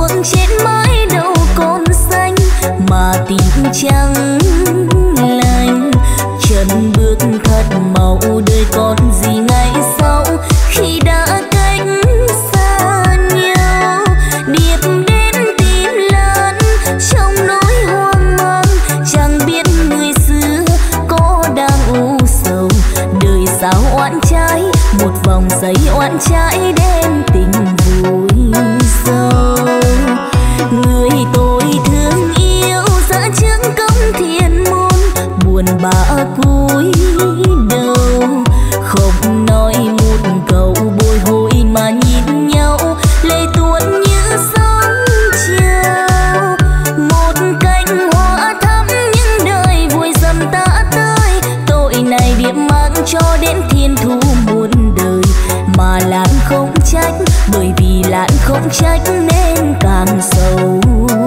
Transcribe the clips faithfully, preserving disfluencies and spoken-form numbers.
ruộng trên mái đâu còn xanh mà tình chẳng lành. Chân bước thật màu đời còn gì ngày sau khi đã cách xa nhau. Điệp đến tim lan trong nỗi hoang mang, chẳng biết người xưa có đang u sầu. Đời sao oán trái một vòng giấy oán trái đến tình vui sâu. Người tôi thương yêu dã trước cổng thiên môn, buồn bã cúi đầu không nói một câu bồi hồi mà nhìn nhau lệ tuôn như sóng trào. Một cánh hoa thắm những đời vui dầm ta tới, tội này điệp mang cho đến thiên thu muôn đời. Mà Lan không trách bởi vì Lan không trách nên càng sầu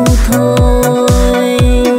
thôi.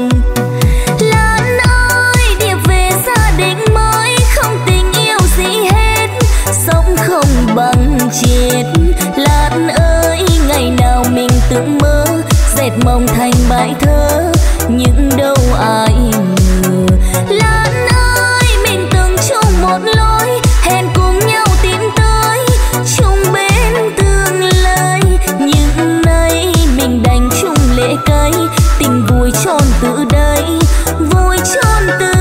Lan ơi điệp về gia đình mới không tình yêu gì hết, sống không bằng chết. Lan ơi ngày nào mình từng mơ dệt mộng thành bài thơ nhưng đâu ai ngờ. Lan ơi mình từng chung một lối hẹn cùng nhau tìm tới chung bên tương lai, nhưng nay mình đành chung lệ cay. Tình vui tròn từ đây vui tròn từ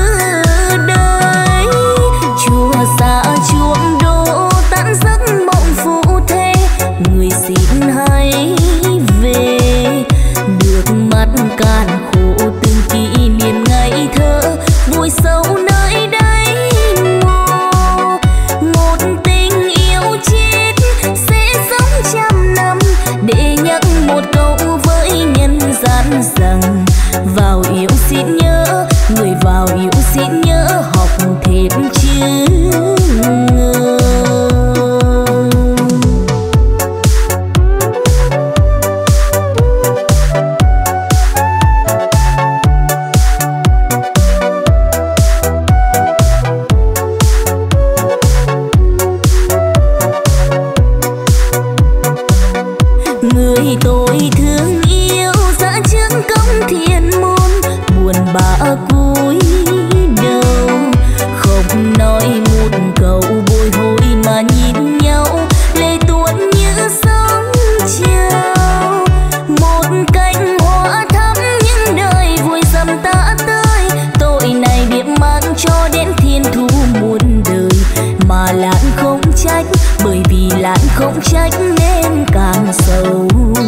đây. Chùa xa chuông đổ tan giấc mộng phù thế, người xin hãy về. Được mắt cạn khổ từng kỷ niệm ngày thơ vui sâu nơi đây mồ. Một tình yêu chết sẽ sống trăm năm để nhắc một câu với nhân gian rằng vào yêu xin nhớ, người vào yêu xin nhớ học thêm chứ ngờ. Người tôi thương yêu dã trước cổng thiên môn, buồn bã cúi đầu không nói một câu bồi hồi mà nhìn nhau lệ tuôn như sóng trào. Một cánh hoa thắm những đời vui dầm ta tới, tội này điệp mang cho đến thiên thu muôn đời. Mà Lan không trách bởi vì Lan không trách nên càng sầu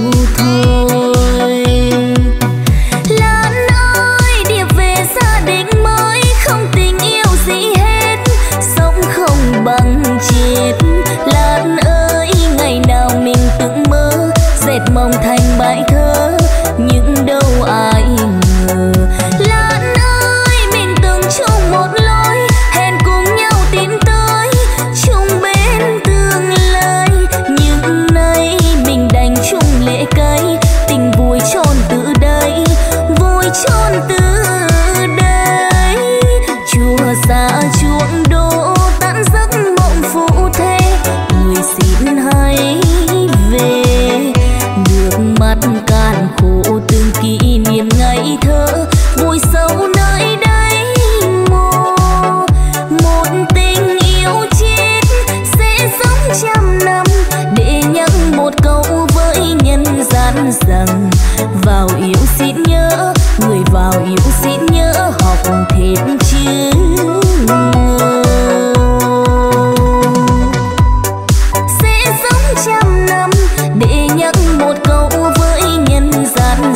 thôi. Lan ơi điệp về gia đình mới không tình yêu gì hết, sống không bằng chết. Lan ơi ngày nào mình từng mơ dệt mộng thành bài thơ nhưng đâu ai ngờ. Lan ơi mình từng chung một lối hẹn cùng nhau tiến tới chung bên tương lai, nhưng nay mình đành chung lệ cay. Tình vui tròn từ đây vui tròn từ đây. Chùa xa chuông đổ tan giấc mộng phù thế, người xin hãy về. Được mắt cạn khổ từng kỷ niệm ngày thơ vui sâu nơi đây mồ. Một tình yêu chết sẽ sống trăm năm để nhắc một câu với nhân gian rằng vào yêu xin nhớ, người vào yêu xin nhớ học thêm chứ ngờ. Sẽ sống trăm năm để nhắc một câu với nhân gian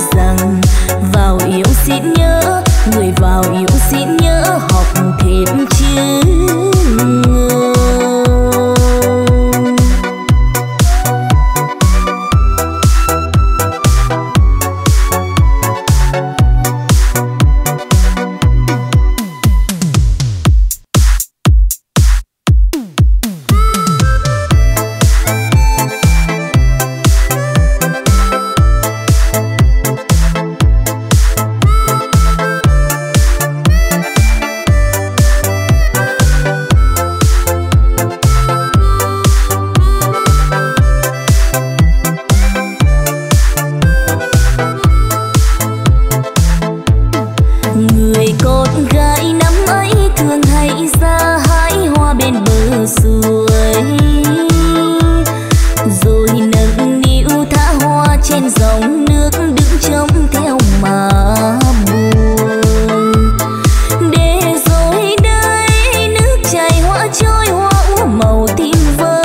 dòng nước đứng trông theo mà buồn. Để rồi đây nước chảy hoa trôi hoa úa màu tim vỡ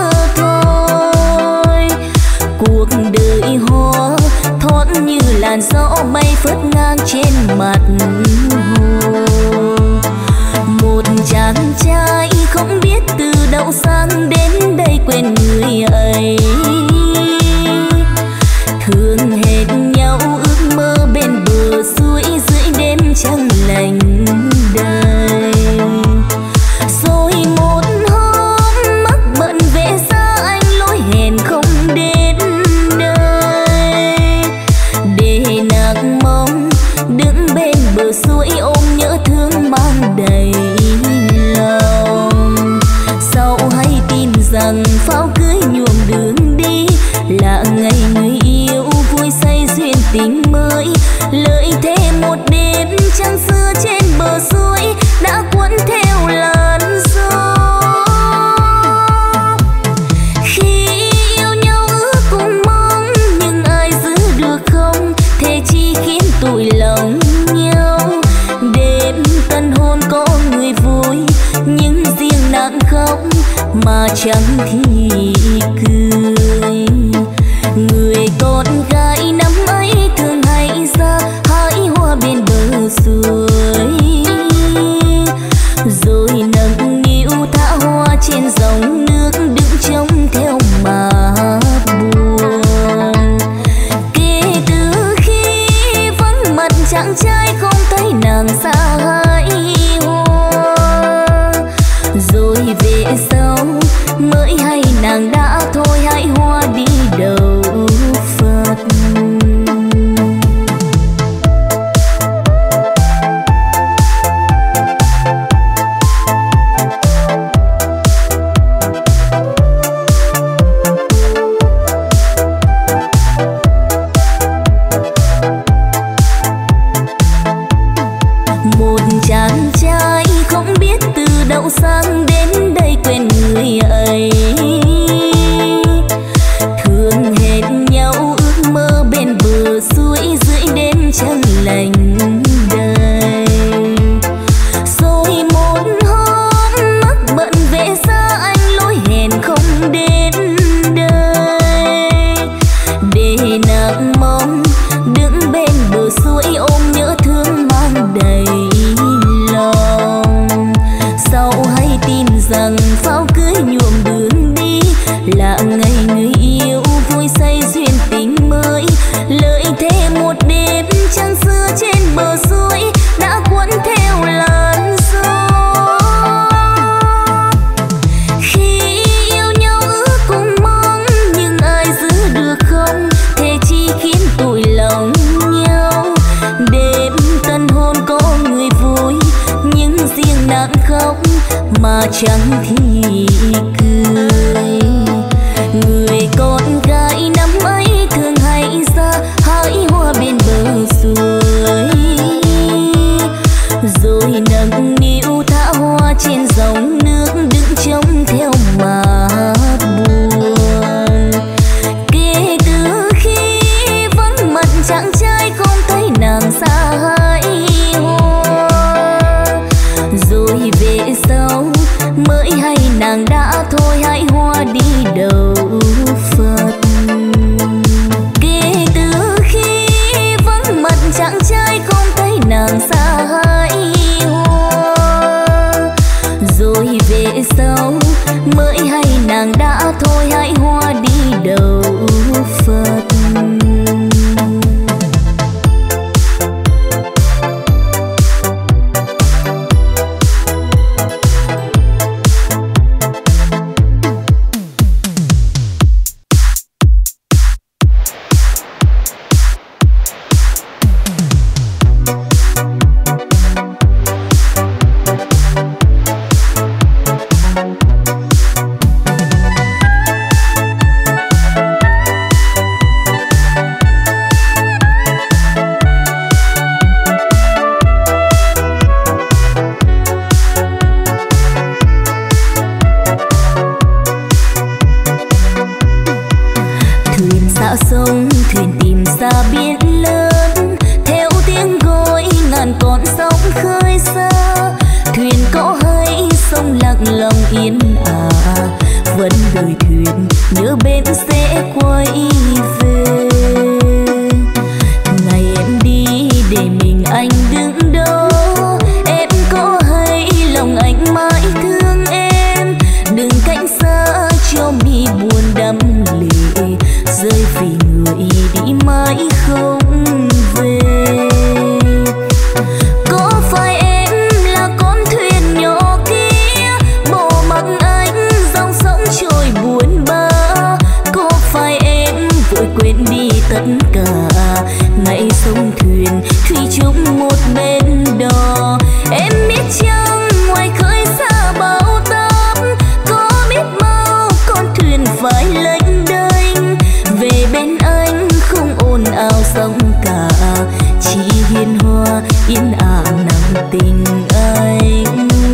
thôi. Cuộc đời hoa thoáng như làn gió bay phất ngang trên mặt hồ. Một chàng trai không biết từ đâu sang đến đây quên người ấy. Thường hẹn nhau ước mơ bên bờ suối dưới đêm trăng lạnh đời. Rồi một hôm mắc bận về xa anh lối hẹn không đến nơi. Để nàng mong đứng bên bờ suối ôm nhớ thương mang đầy lòng. Sau hay tin rằng pháo cưới nhuộm đường đi là ngày người yêu vui say duyên tình mới. Lời thề một đêm trăng xưa trên bờ suối đã cuốn theo làn gió. Khi yêu nhau ước cùng mong nhưng ai giữ được không thể chi khiến tụi lòng nhau. Đêm tân hôn có người vui nhưng riêng nàng khóc mà chẳng thì cười. Người con gái năm ấy thường hay ra hái hoa bên bờ suối, rồi nâng niu thả hoa trên dòng nước đứng trông theo mà buồn. Kể từ khi vắng mặt chàng trai không thấy nàng xa hái hoa, rồi về sau mới hay nàng đã thôi hái hoa đi đâu Phật. Một chàng trai không biết từ đâu sang đến đây quên người ấy. Thường hẹn nhau ước mơ bên bờ suối dưới đêm trăng lạnh đời. Rồi một hôm mắc bận về xa anh lối hẹn không đến nơi. Để nàng mong đứng bên bờ suối ôm nhớ thương mang đầy lòng. Sau hay tin rằng pháo cưới nhuộm đường đi là ngày người yêu vui say duyên tình mới. Lời thề một đêm trăng xưa trên bờ suối đã cuốn theo làn gió. Khi yêu nhau ước cùng mong nhưng ai giữ được không thể chi khiến tụi cả ngày sông thuyền thủy chung một bên đò. Em biết chăng ngoài khơi xa bão táp có biết bao con thuyền phải lênh đênh về bên anh, không ồn ào sóng cả chỉ hiền hòa yên ả nặng tình anh.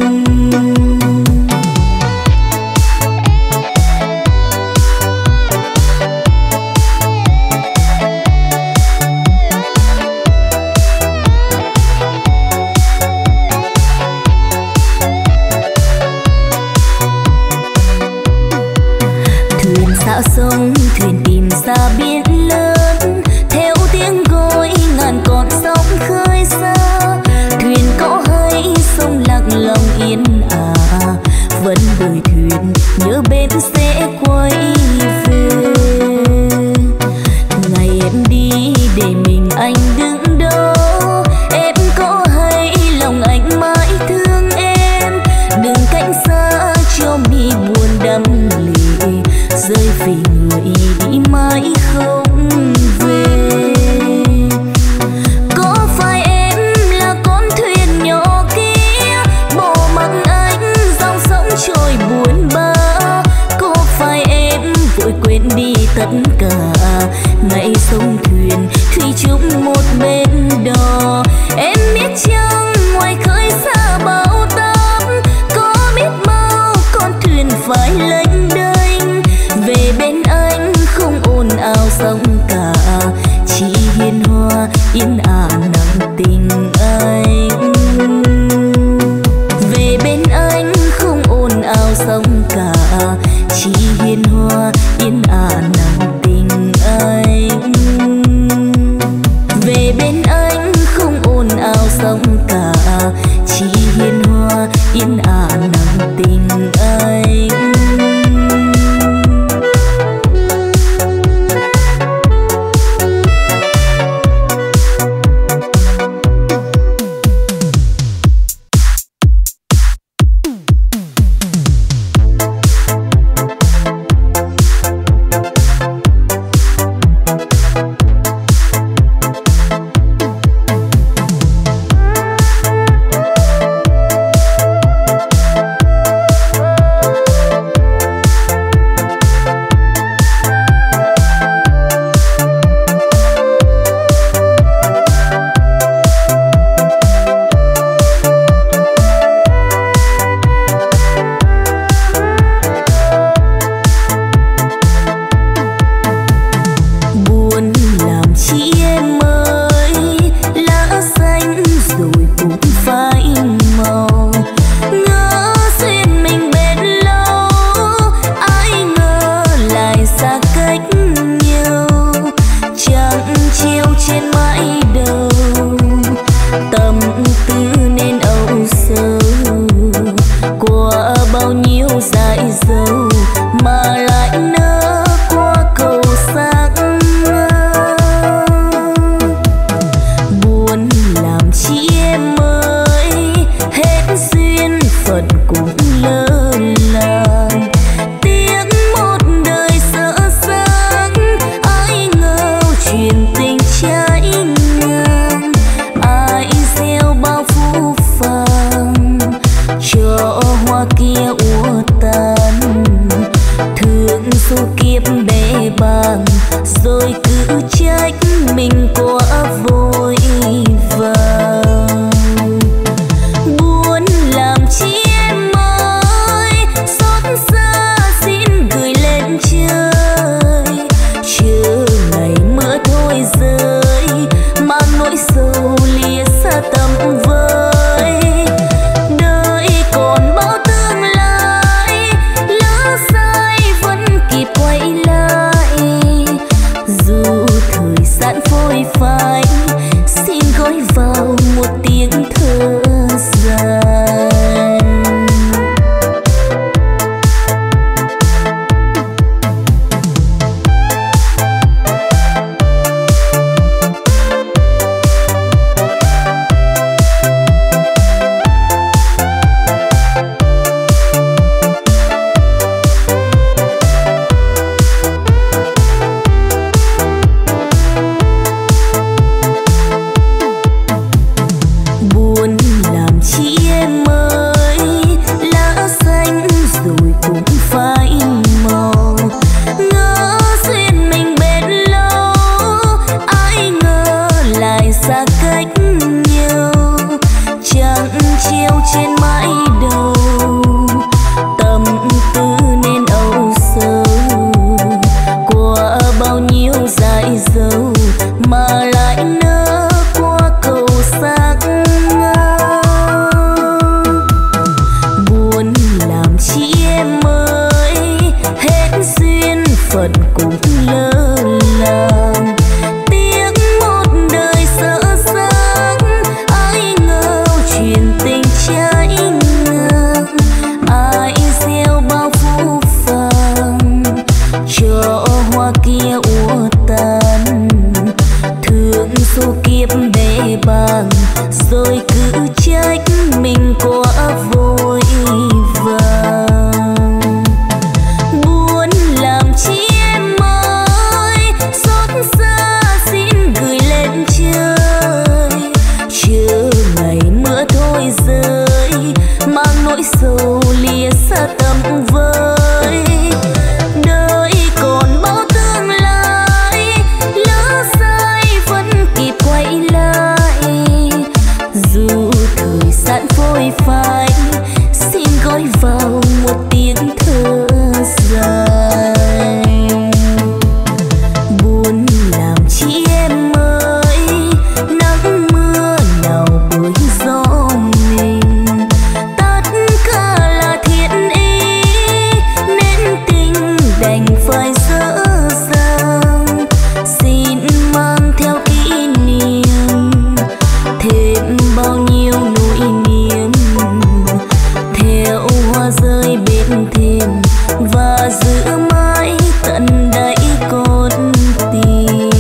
Sông thuyền tìm xa biển lớn theo tiếng gọi ngàn con sóng khơi xa. Thuyền có hay sông lặng lòng yên ả vẫn đợi thuyền nhớ bên sẽ quay về. Ngày em đi để mình anh đứng đó, em có hay lòng anh mãi thương em. Đừng cách xa cho mi buồn đắm lệ rơi vì người đi mãi không về. Có phải em là con thuyền nhỏ kia bỏ mặc anh dòng sông trôi buồn bã? Có phải em vội quên đi tất cả ngày sông thuyền thủy chung một bên đò? Em biết chăng ngoài khơi xa bão táp có biết bao con thuyền phải lênh đênh về bên anh, không ồn ào sóng cả chỉ hiền hòa yên ả nặng tình anh. Về bên anh không ồn ào sóng cả chỉ hiền hòa yên ả nặng tình anh. Về bên anh không ồn ào sóng cả chỉ hiền hòa yên ả nặng tình anh. số kiếp bể bàng rồi cứ trách mình quá vội vàng. Buồn làm chi em ơi, xót xa xin gửi lên trời, chờ ngày mưa thôi rơi mang nỗi sầu lìa xa tầm với. Đời còn bao tương lai, lỡ sai vẫn kịp quay lại, dù thời gian phôi phai xin gói vào một tiếng thơ dài. Buồn làm chi em ơi, nắng mưa nào bới gió mình, tất cả là thiện ý nên tình đành phải dở dang. Xin mang theo kỷ niệm thêm bao nhiêu nỗi niềm, theo hoa rơi bên thềm và giữ mãi tận đáy con tim.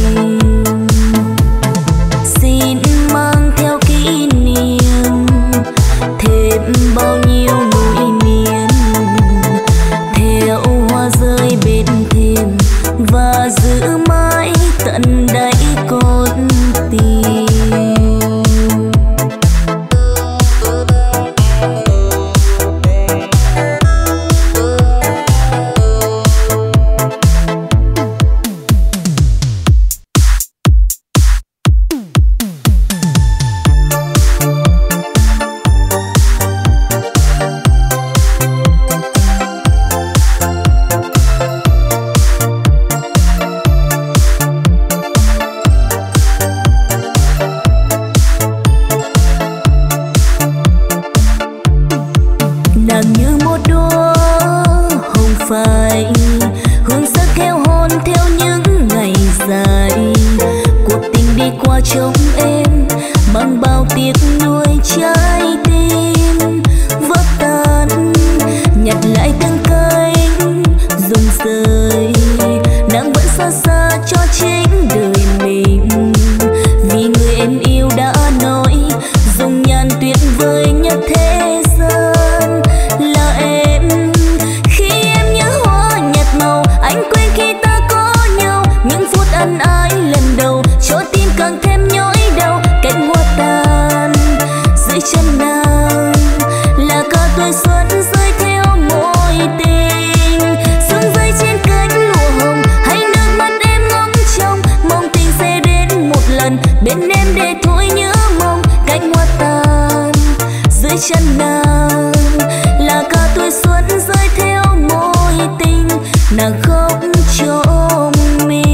Xin mang theo kỷ niệm thêm bao nhiêu nỗi niềm, theo hoa rơi bên thềm và giữ mãi tận đáy con tim. Nàng như một đóa hồng phai, hương sắc theo hôn theo những ngày dài. Cuộc tình đi qua trong em mang bao tiếc nuối trái tim vỡ tan, nhặt lại từng cánh rụng rơi. Nàng vẫn xa xa cho chính đời mình, vì người em yêu đã nói dùng nhàn tuyệt vời nhất thế gian là em. Khi em nhớ hoa nhạt màu, anh quên khi ta có nhau. Những phút ân ái lần đầu cho tim càng thêm nhói đau. Cánh hoa tàn dưới chân nàng là cả tuổi xuân rơi theo mối tình. Sương rơi trên cánh lụa hồng, hay nước mắt em ngóng trông mong tình sẽ đến một lần bên em để thôi nhớ mong. Cánh hoa tàn dưới chân nàng là cả tuổi xuân rơi theo mối tình. Nàng khóc cho mình.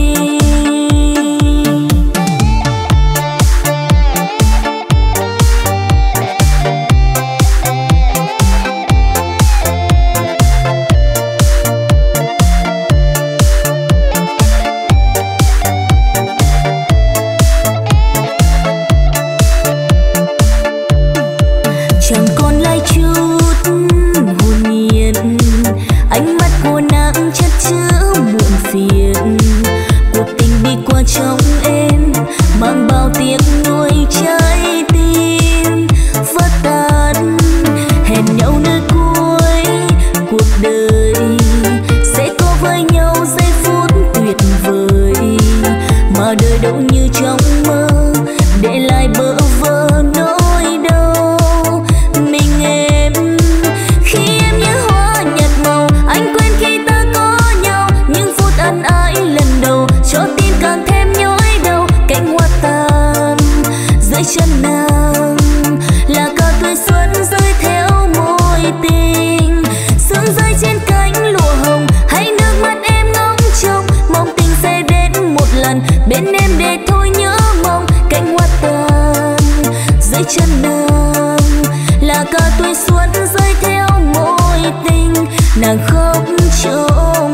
Chẳng còn lại chút hồn nhiên, ánh mắt của nàng chất chứa muộn phiền. Cuộc tình đi qua trong em mang bao tiếc nuối trái tim vỡ tan. Hẹn nhau nơi cuối cuộc đời sẽ có với nhau giây phút tuyệt vời, mà đời đâu như trong mơ để lại bơ vơ nỗi đau. Mình em khi em nhớ hoa nhạt màu, anh quên khi ta có nhau. Những phút ân ái lần đầu cho tim càng thêm nhói đau. Cánh hoa tàn dưới chân nàng là cả tuổi xuân rơi theo mối tình. Sương rơi trên cánh lụa hồng, hay nước mắt em ngóng trông mong tình sẽ đến một lần bên em để thôi nhớ mong. Cánh hoa tàn dưới chân nàng là cả tuổi xuân rơi theo mối tình. Nàng khóc cho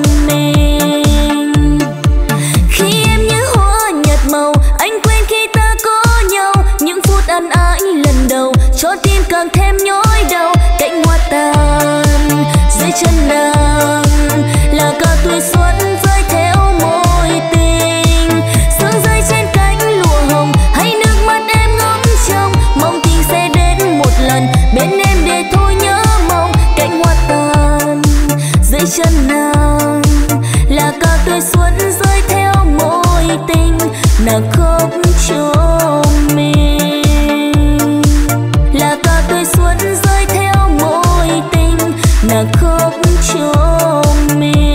mình. Khi em nhớ hoa nhạt màu, anh quên khi ta có nhau. Những phút ân ái lần đầu cho tim càng thêm nhói đau. Cánh hoa tàn dưới chân nàng là cả tuổi xuân rơi theo mối tình. Sương rơi trên cánh lụa hồng, hay cho mình, là cả tuổi xuân rơi theo mối tình nàng khóc cho mình.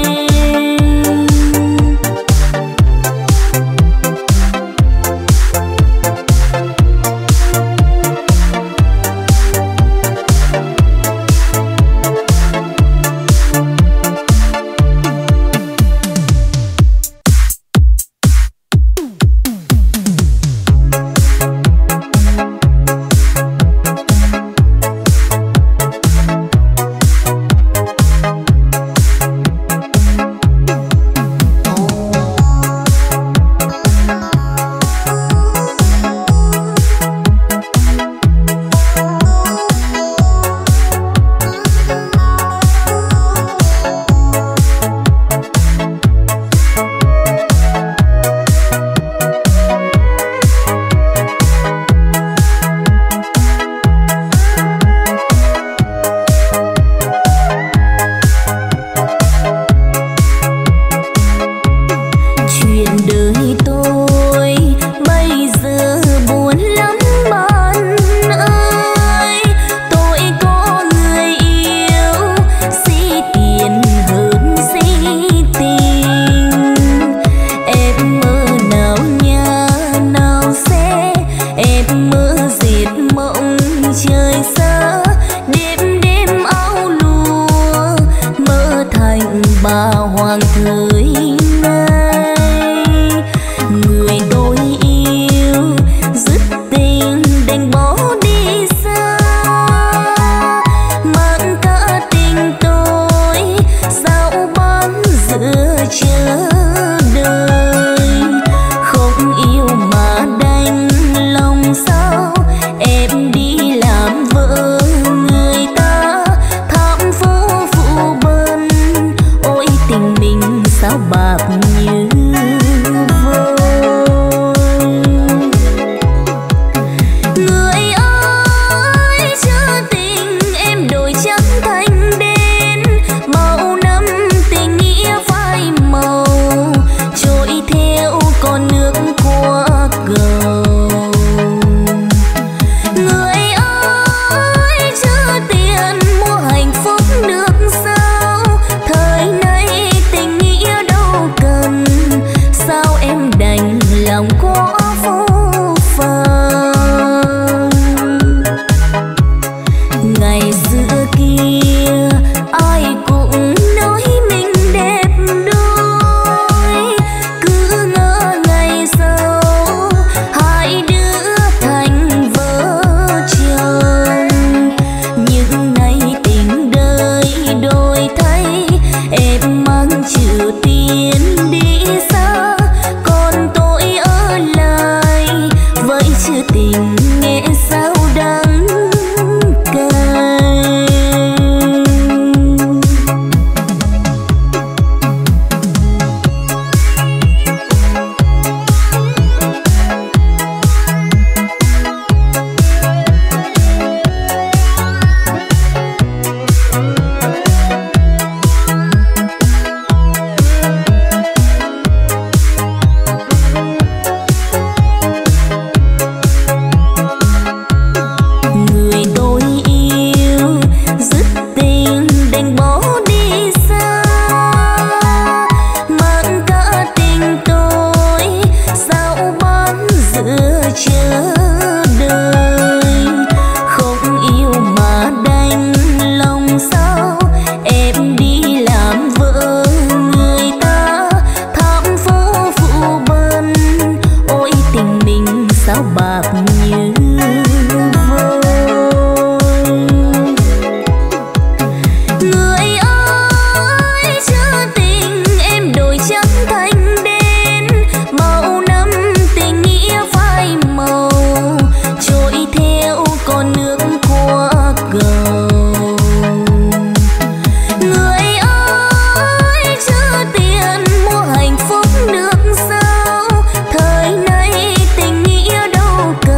Đâu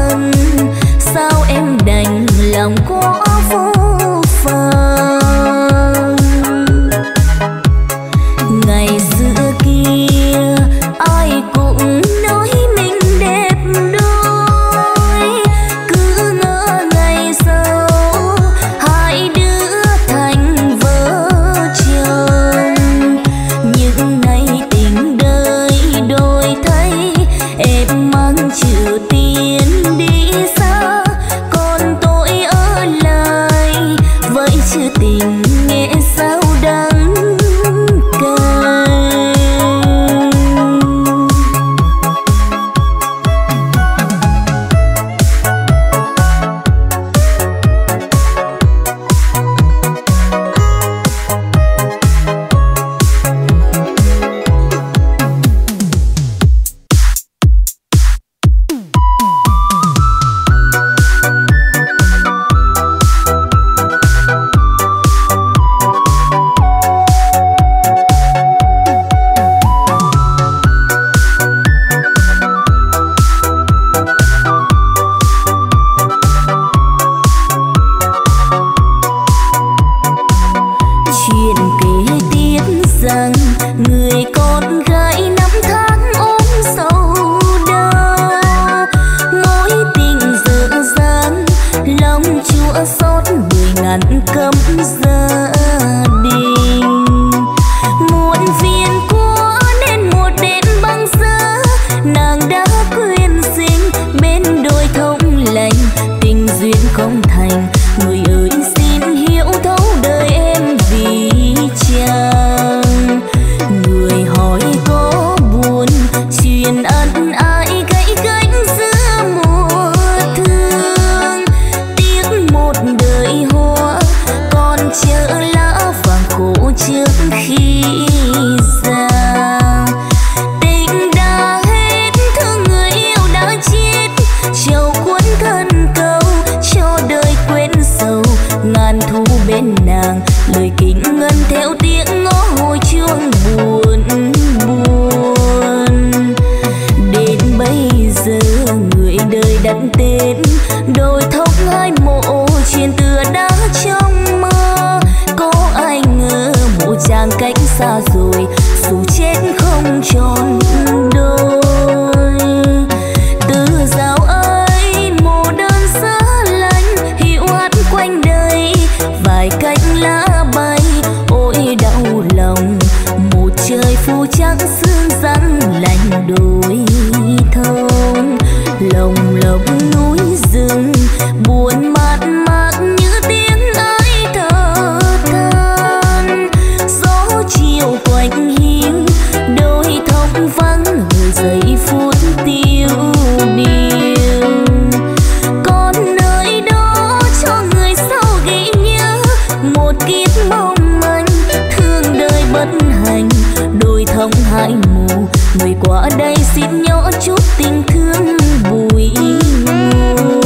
duyên không thành. Người ơi xin hiểu thấu đời em vì chàng. Người hỏi có buồn chuyện ân ai gãy cánh giữa mùa thương. Tiếc một đời hoa còn chờ lá vàng khổ trước khi già. Tình đã hết thương người yêu đã chết, trầu cuốn thân câu cho đời quên sầu. Ngàn thu bên nàng lời kính ngân theo tiếng ngõ hồi chuông buồn buồn. Đến bây giờ người đời đặt tên đôi thống hai mộ, chuyện tựa đã trong mơ. Có ai ngờ một chàng cách xa rồi, dù chết không tròn đôi. Từ dạo ấy mồ đơn giá lạnh hiu hắt quanh đời, vài cánh lá bay ôi đau lòng. Một trời phù trắng sương rắn lạnh đôi thông. Lồng lộng núi rừng buồn mát mát như tiếng ai thở than. Gió chiều quạnh hiu đôi thông vắng người giây phút tiêu điều. Còn nơi đó cho người sau ghi nhớ một kiếp mong manh thương đời bất hạnh. Đôi thông hai mù người qua đây xin nhỏ chút tình thương bùi ngùi.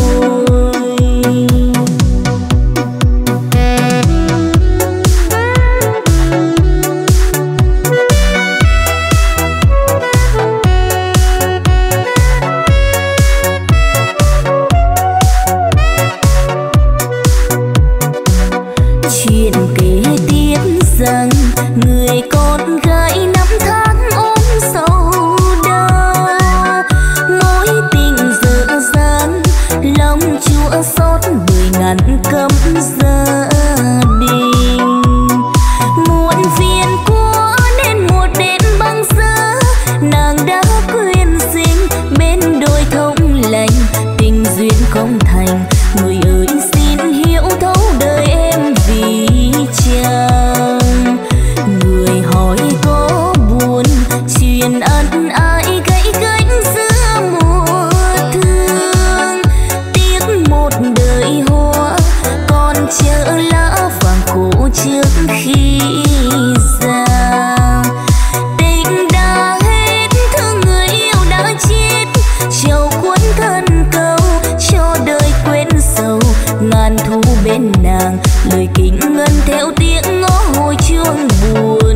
Chuyện kể tiếp rằng người con gái năm tháng ôm sầu đau. Mối tình dở dang lòng chua xót bởi ngàn cấm gia đình. Muộn phiền của nên một đêm băng giá, nàng đã quyên sinh bên đôi thông lành. Tình duyên không thành người ơi xin hiểu thấu đời em vì chàng. Người hỏi có buồn chuyện ân ai gãy cánh giữa mùa thương. Tiếc một đời hoa còn chờ lá vàng khổ trước khi già. Tình đã hết thương người yêu đã chết, trầu cuốn thân câu cho đời quên sầu. Ngàn thu bên nàng lời kính ngân theo tiếng ngõ hồi chuông buồn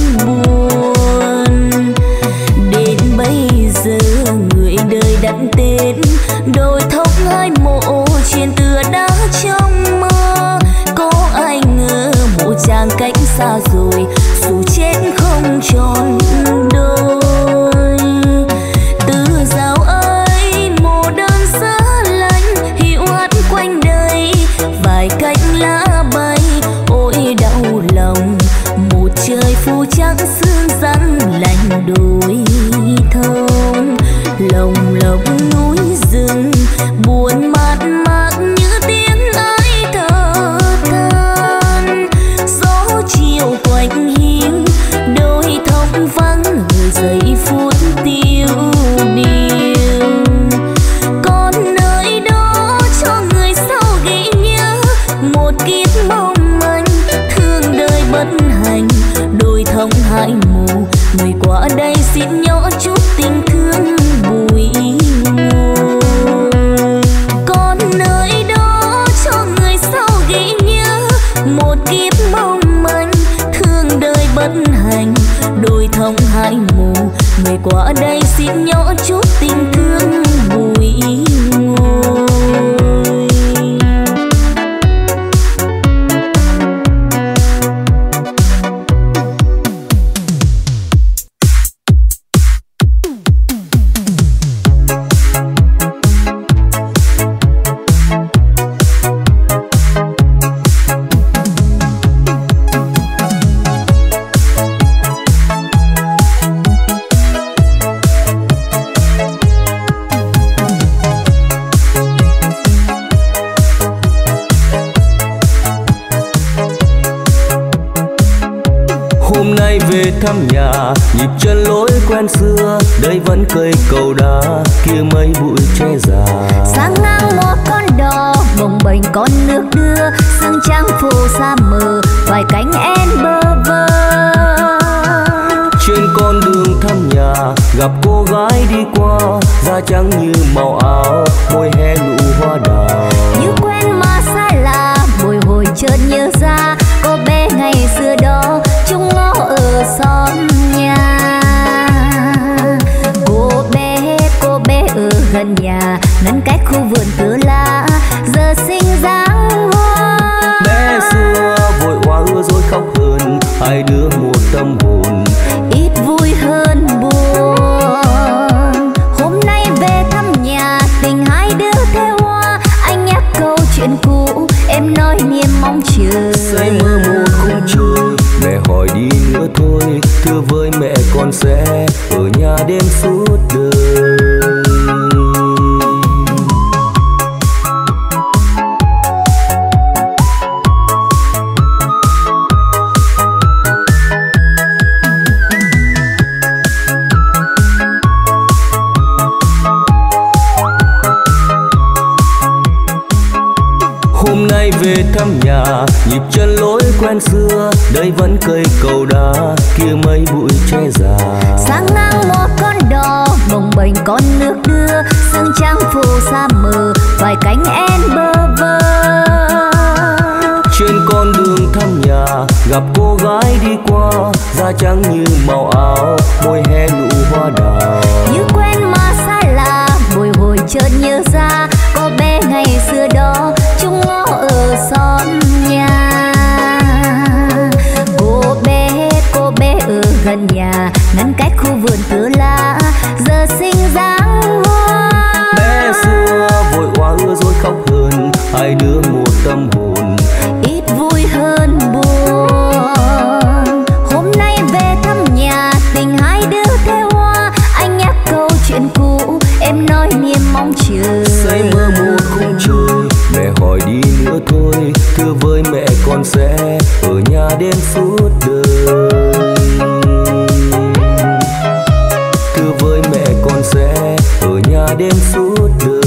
buồn. Đến bây giờ người đời đặt tên đôi thống hai mộ, chuyện tựa đã trong mơ. Có ai ngờ một chàng cách xa rồi, dù chết không tròn đôi. Từ dạo ấy mồ đơn giá lạnh hiu hắt quanh đời, vài cánh lá bay ôi đau lòng. Một trời phù trắng sương rắn lạnh đôi thông. Lồng lộng núi rừng buồn mát mát như tiếng ai thở than. Gió chiều quạnh hiu đôi thông vắng người giây phút tiêu điều. Còn nơi đó cho người sau ghi nhớ một kiếp mong manh thương đời bất hạnh. Đôi thông hai mù người qua đây xin nhỏ chút tình thương bùi ngùi. Còn nơi đó thăm nhà, nhịp chân lối quen xưa, đây vẫn cây cầu đá, kia mấy bụi tre già. Sáng ngang một con đò, bồng bềnh con nước đưa, sương trắng phủ xa mờ, vài cánh én bơ vơ. Trên con đường thăm nhà, gặp cô gái đi qua, da trắng như màu áo, môi he nụ hoa đào. Như quen mà xa lạ, bồi hồi chợt nhớ ra, cô bé ngày xưa đó, chung ngõ ở xóm nhà. Cô bé, cô bé ở gần nhà, ngăn cách khu vườn tứ lá, giờ sinh dáng hoa. Bé xưa vội hoa ưa rồi khóc hơn, hai đứa một tâm hồn, ít vui hơn buồn. Hôm nay về thăm nhà, tình hai đứa theo hoa, anh nhắc câu chuyện cũ, em nói niềm mong chờ. say mơ một khung trời, mẹ hỏi đi nữa thôi, thưa với mẹ con sẽ ở nhà đêm suốt đời. Hôm nay về thăm nhà, nhịp chân lối quen xưa, đây vẫn cây cầu đá, kia mấy bụi tre già. Sáng ngang một con đò, bồng bềnh con nước đưa, sương trắng phủ xa mờ, vài cánh én bơ vơ. Trên con đường thăm nhà, gặp cô gái đi qua, da trắng như màu áo, môi he nụ hoa đào. Như quen mà xa lạ, bồi hồi chợt nhớ ra, cô bé ngày xưa đó, chung ngõ ở xóm nhà. Cô bé, cô bé ở gần nhà, ngăn cách khu vườn tứ lá, giờ sinh dáng hoa. Bé xưa vội hoa ưa rồi khóc hơn, hai đứa một tâm hồn, ít vui hơn buồn. Hôm nay về thăm nhà, tình hai đứa theo hoa, anh nhắc câu chuyện cũ, em nói niềm mong chờ. say mơ một khung trời, mẹ hỏi đi nữa thôi, thưa với mẹ con sẽ ở nhà đêm suốt đời. Thưa với mẹ con sẽ ở nhà đêm suốt đời.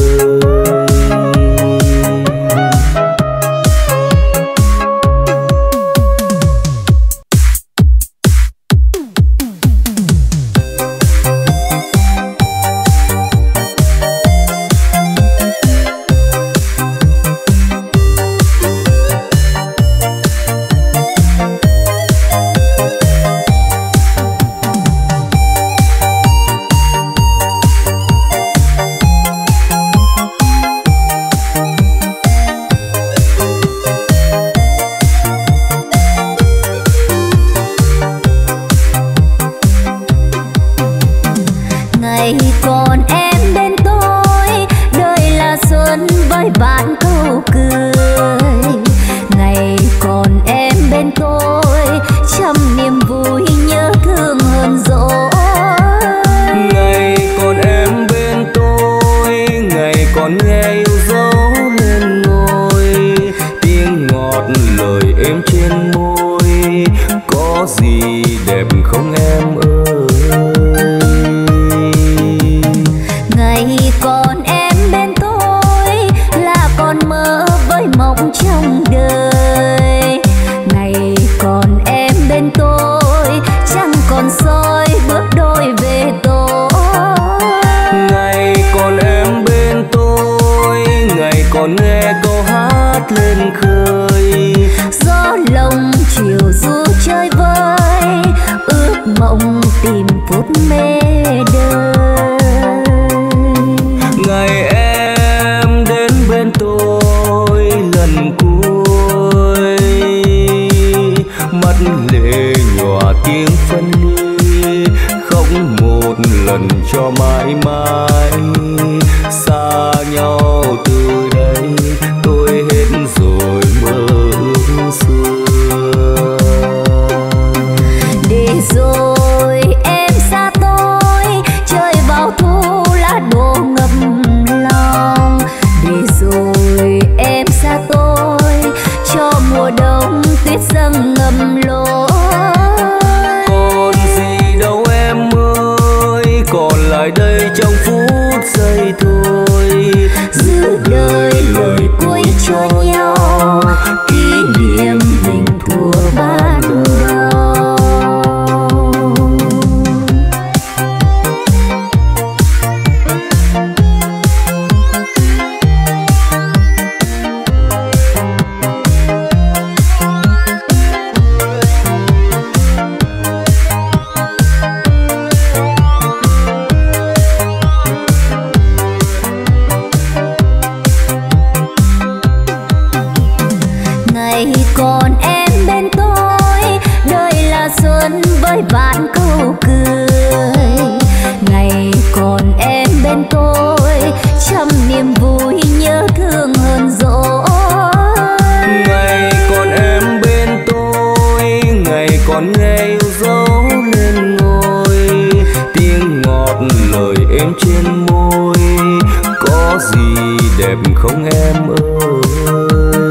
có gì đẹp không em ơi.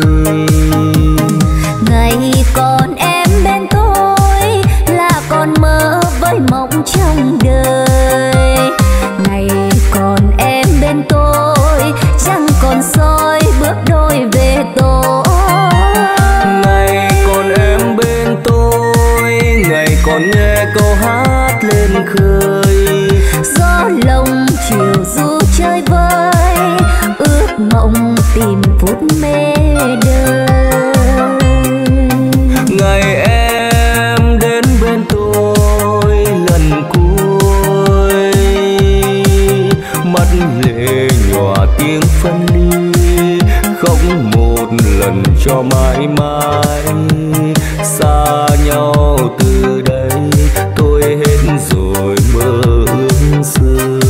Ngày còn em bên tôi là còn mơ với mộng trong đời. Ngày còn em bên tôi chẳng còn soi bước đôi về tôi. Ngày còn em bên tôi, ngày còn nghe câu hát lên khơi. Gió lồng chiều du chơi vơi, ước mộng tìm phút mê đời. Ngày em đến bên tôi lần cuối, mắt lệ nhòa tiếng phân ly, khóc một lần cho mãi mãi. Xa nhau từ đây tôi hết rồi mơ ước xưa.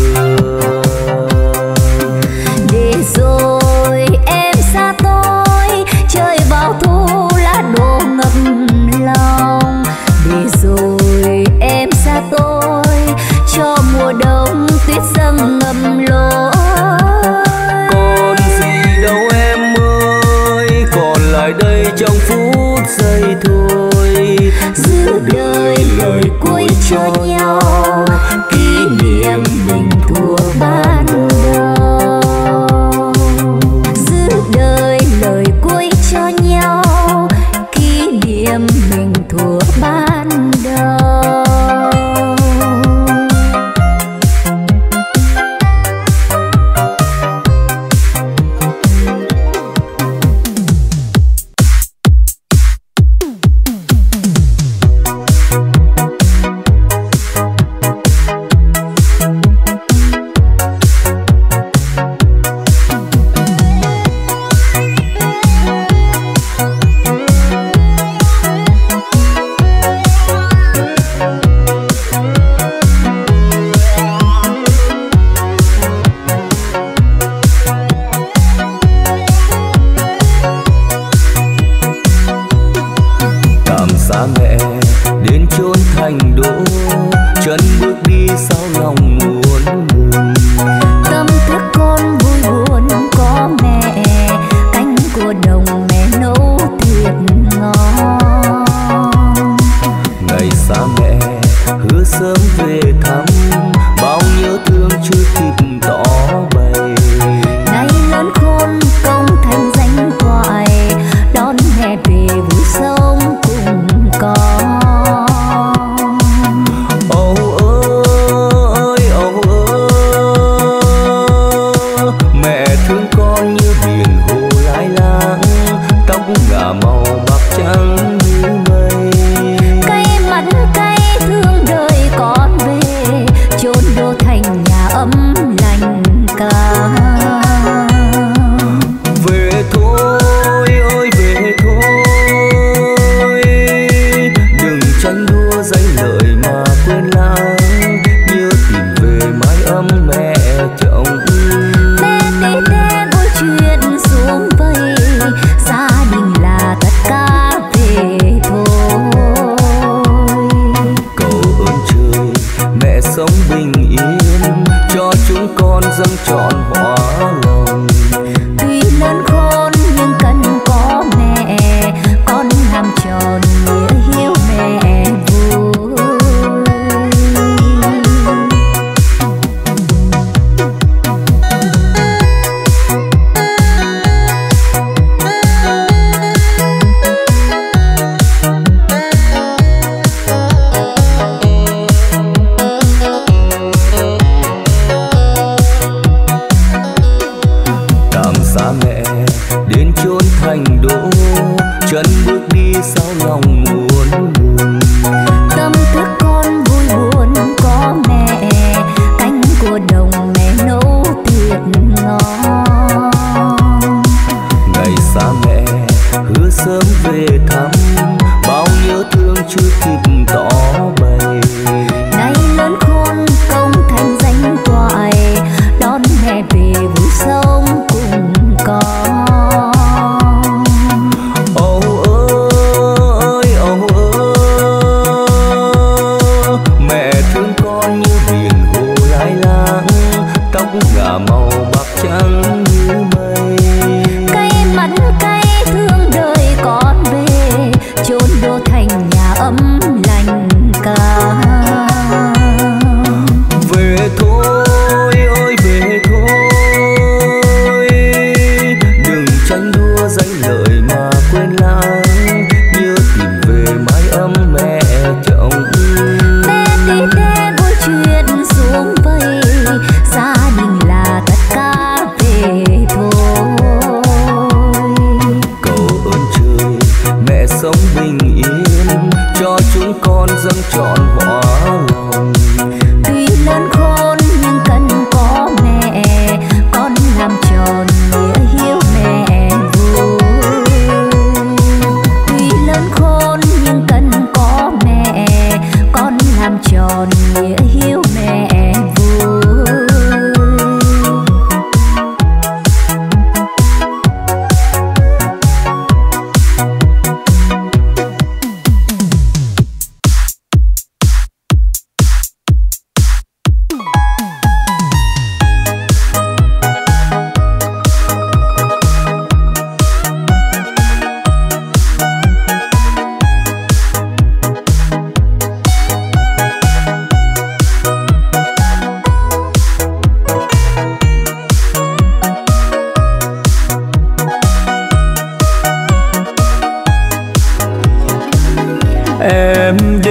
Để rồi em xa tôi, trời vào thu lá đổ ngập lòng. Để rồi em xa tôi, cho mùa đông tuyết dâng ngầm lối. Còn gì đâu em ơi, còn lại đây trong phút giây thôi. Giữ đời lời cuối cho nhau, kỷ niệm mình thua ban đầu. Giữ đời lời cuối cho nhau, kỷ niệm mình thua ban đầu.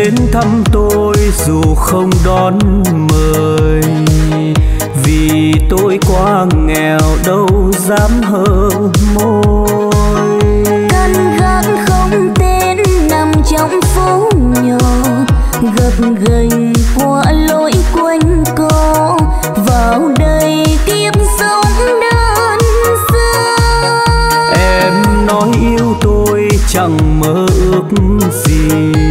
đến thăm tôi dù không đón mời, vì tôi quá nghèo đâu dám hờ môi. Căn gác không tên nằm trong phố nhỏ, gập ghềnh qua lối quanh co, vào đây kiếp sống đơn sơ. Em nói yêu tôi chẳng mơ ước gì,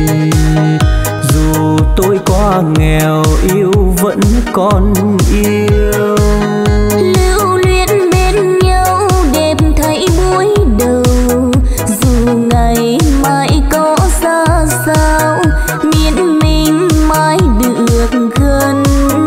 dù tôi quá nghèo yêu vẫn còn yêu. Lưu luyến bên nhau đẹp thấy buổi đầu, dù ngày mai có xa sao, miễn mình mãi được gần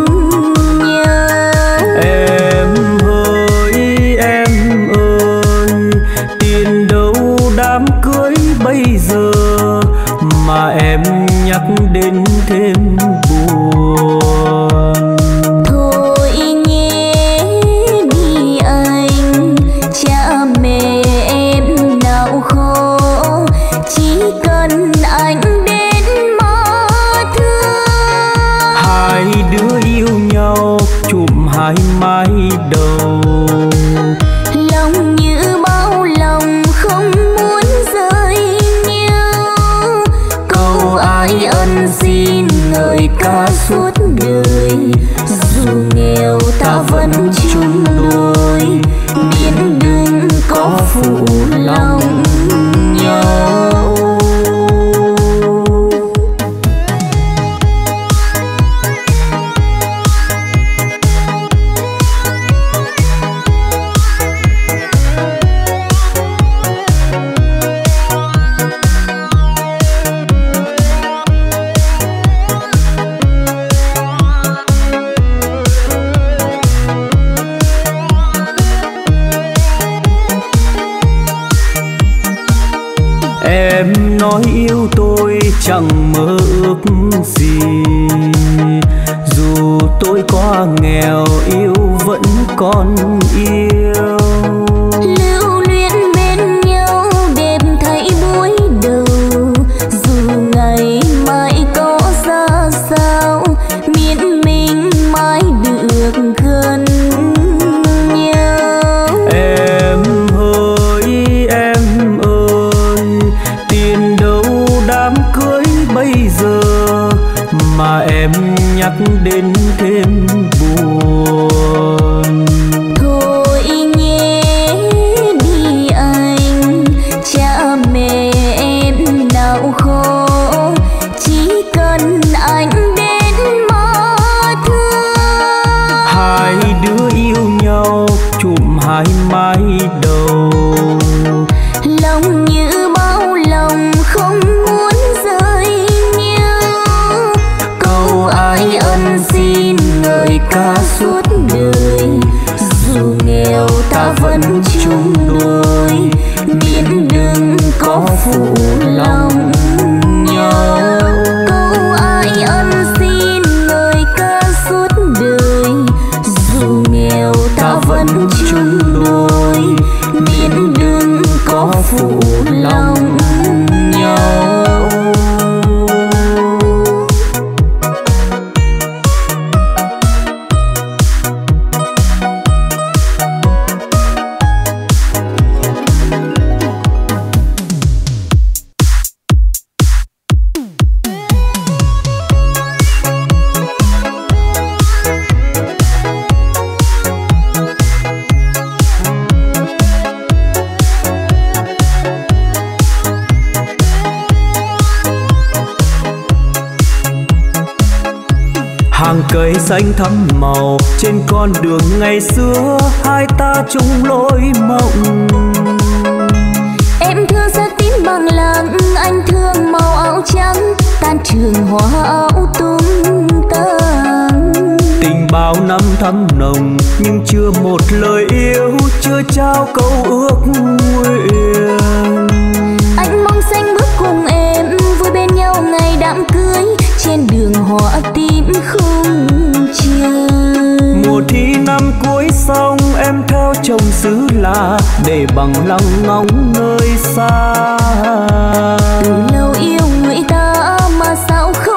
nhau. Em ơi em ơi, tiền đâu đám cưới bây giờ mà em nhắc đến thêm buồn. Thôi nhé đi anh, cha mẹ em nào khó, chỉ cần anh đến mà thương. Hai đứa yêu nhau chụm hai mái đầu, Lòng như bao lòng không muốn rời nhau. Câu ai ân xin ngợi ca suốt đời, dù nghèo ta vẫn chung đôi, miễn đừng có phụ lòng nhau. Em nói yêu tôi chẳng mơ ước gì, dù tôi quá nghèo yêu vẫn còn yêu. Lưu luyến bên nhau đẹp thấy buổi đầu, dù ngày mai có ra sao, miễn mình mãi được gần nhau. Em ơi em ơi, tiền đâu đám cưới bây giờ mà em nhắc đến thêm buồn. Thôi nhé đi anh, cha mẹ em nào khó, chỉ cần anh đến mà thương. Hai đứa yêu nhau chụm hai mái đầu, Lòng như bao lòng không muốn rời nhau. Câu ai ân xin ngợi ca suốt đời, dù nghèo ta vẫn chung đôi, miễn đừng có phụ lòng nhau. Câu ai ân xin ngợi ca suốt đời, dù nghèo ta vẫn chung đôi, miễn đừng có phụ lòng nhau. hàng cây xanh thắm màu trên con đường ngày xưa hai ta chung lối mộng. Em thương sắc tím bằng lăng, anh thương màu áo trắng, tan trường hoa áo tung tăng. Tình bao năm thắm nồng nhưng chưa một lời yêu, chưa trao câu ước nguyện. Anh mong xanh bước cùng em vui bên nhau ngày đám cưới, trên đường hoa tím không chờ. Mùa thi năm cuối xong em theo chồng xứ lạ để bằng lòng ngóng nơi xa. Từ lâu yêu người ta mà sao không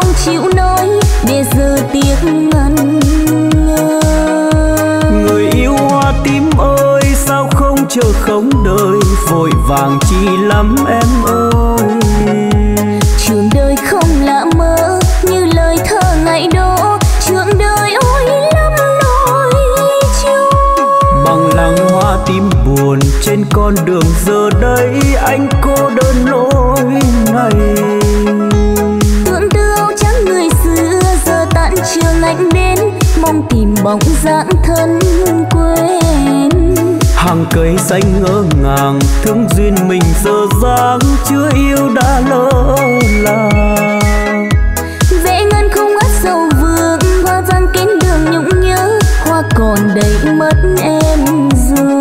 vàng chi lắm em ơi. Trường đời không lạ mơ như lời thơ ngày đó, trường đời ôi lắm nỗi chung. Bằng lăng hoa tím buồn trên con đường giờ đây anh cô đơn lối này. Tưởng tư áo trắng người xưa giờ tàn trường anh đến, mong tìm bóng dáng thân quen. Hàng cây xanh ngỡ ngàng thương duyên mình giờ dáng, chưa yêu đã lỡ làng. Vẽ ngân không át sầu vương, hoa giăng kín đường nhung nhớ, hoa còn đầy mất em rồi.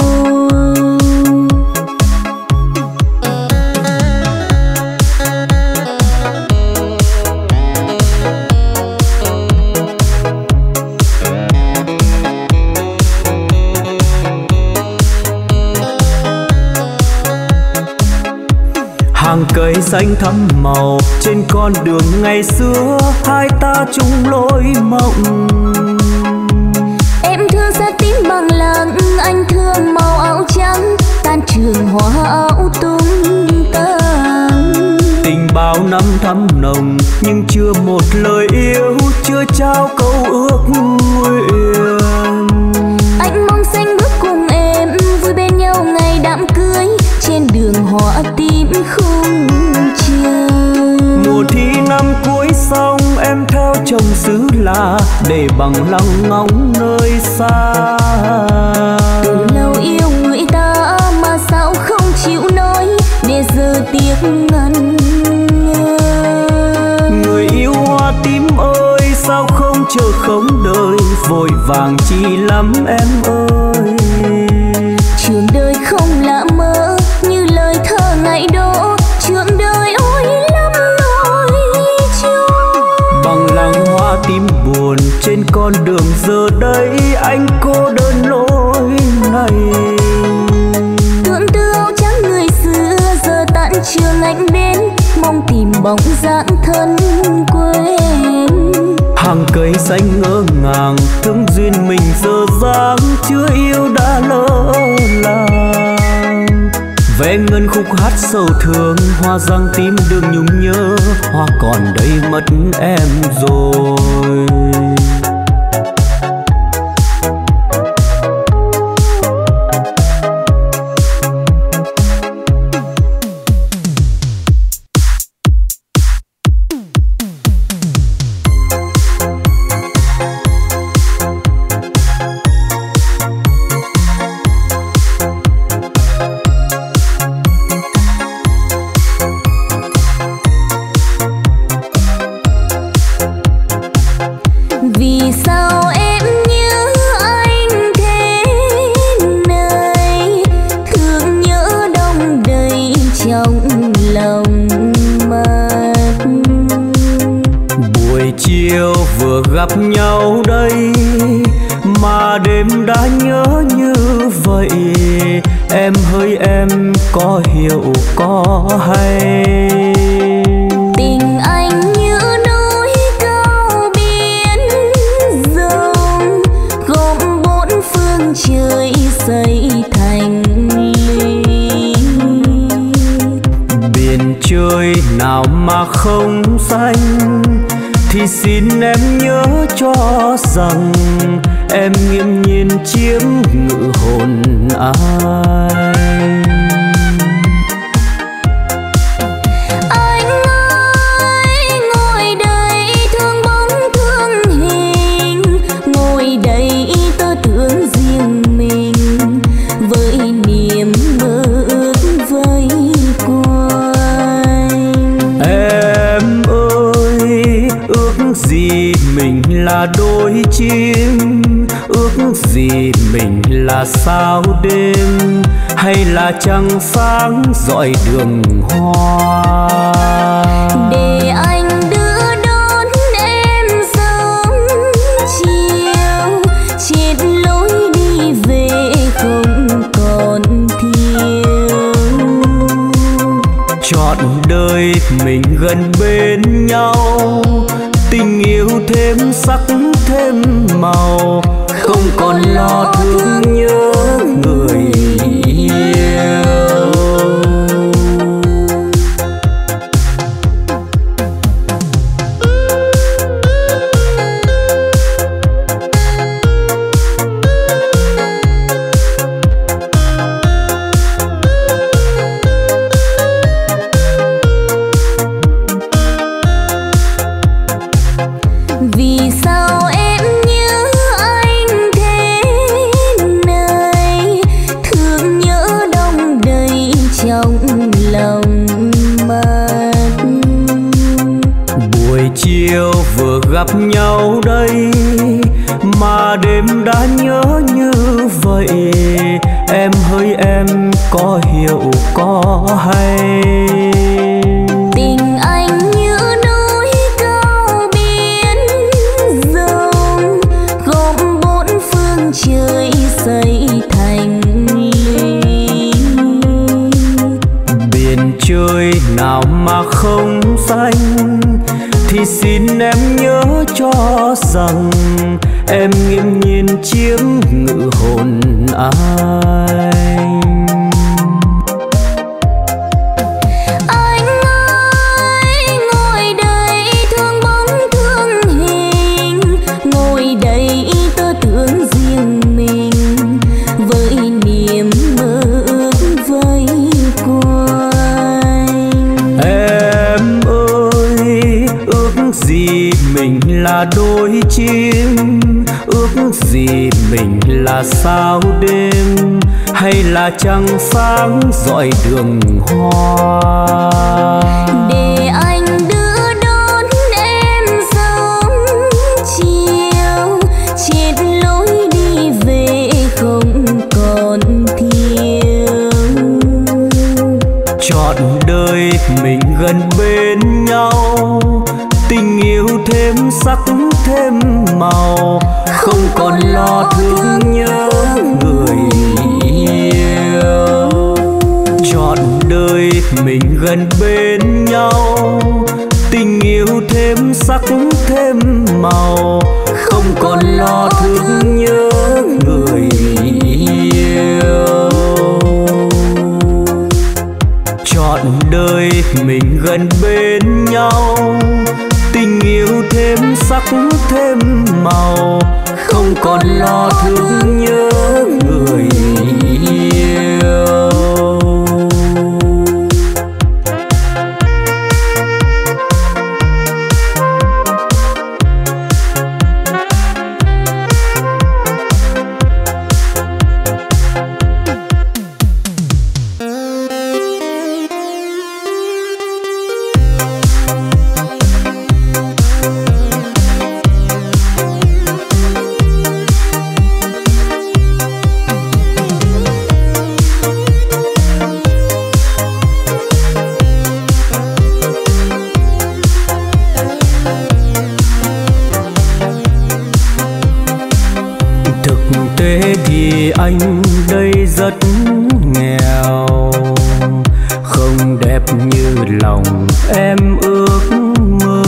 Hàng cây xanh thắm màu trên con đường ngày xưa, hai ta chung lối mộng. Em thương xa tím bằng lăng, anh thương màu áo trắng, tan trường hoa áo tung tăng. Tình bao năm thắm nồng nhưng chưa một lời yêu, chưa trao câu ước nguyện. Anh mong xanh bước cùng em vui bên nhau ngày đám cưới, trên đường hoa tím khung trời. Mùa thi năm cuối xong em theo chồng xứ lạ, để bằng lòng ngóng nơi xa. Từ lâu yêu người ta mà sao không chịu nói, để giờ tiếc ngần ngơ. Người yêu hoa tím ơi sao không chờ không đợi, vội vàng chi lắm em ơi. Trường đời không lạ mơ như lời thơ ngày đó, trường đời ôi lắm nỗi chung. Bằng lăng hoa tím buồn trên con đường giờ đây anh cô đơn lối này. Tưởng tư áo trắng người xưa giờ tàn trường anh đến, mong tìm bóng dáng thân quen. Hàng cây xanh ngỡ ngàng thương duyên mình giờ dáng, chưa yêu đã lỡ làng. Vẽ ngân khúc hát sầu thương, hoa giăng tím đường nhung nhớ, hoa còn đây mất em rồi. Gặp nhau đây mà đêm đã nhớ như vậy, em hỡi em có hiểu có hay. Tình anh như núi cao biển rộng, gồm bốn phương trời xây thành ly. Biển trời nào mà không xanh, thì xin em nhớ cho rằng em nghiêm nhiên chiếm ngự hồn ai. Anh ơi ngồi đây thương bóng thương hình, ngồi đây tớ tưởng riêng mình với niềm mơ ước vây quanh. Em ơi ước gì mình là đôi chim, ước gì mình là sao đêm, hay là trăng sáng dọi đường hoa. Để anh đưa đón em sớm chiều, chết lối đi về không còn thiếu. Trọn đời mình gần bên nhau, tình yêu thêm sắc thêm màu, không còn lo thương nhớ người yêu. gặp nhau đây mà đêm đã nhớ như vậy. Em hỡi em có hiểu có hay? Tình anh như núi cao biển rộng, gồm bốn phương trời xây thành ly. Biển trời nào mà không xanh, thì xin em nhớ cho rằng em nghiêm nhiên chiếm ngự hồn anh. Anh ơi, ngồi đây thương bóng thương hình, ngồi đây tớ thương riêng mình, với niềm mơ ước vây quanh. Em ơi, ước gì mình là đôi chim, ước gì mình là sao đêm, hay là trăng sáng dọi đường hoa. Để anh đưa đón em sớm chiều, chết lối đi về không còn thiếu. Trọn đời mình gần bên nhau, tình yêu thêm sắc thêm màu, không còn lo thương nhớ người yêu. Trọn đời mình gần bên nhau, tình yêu thêm sắc thêm màu, không còn lo thương nhớ người yêu. Trọn đời mình gần bên nhau, tình yêu thêm sắc thêm màu, không còn lo thương nhớ người yêu. Thì anh đây rất nghèo, không đẹp như lòng em ước mơ.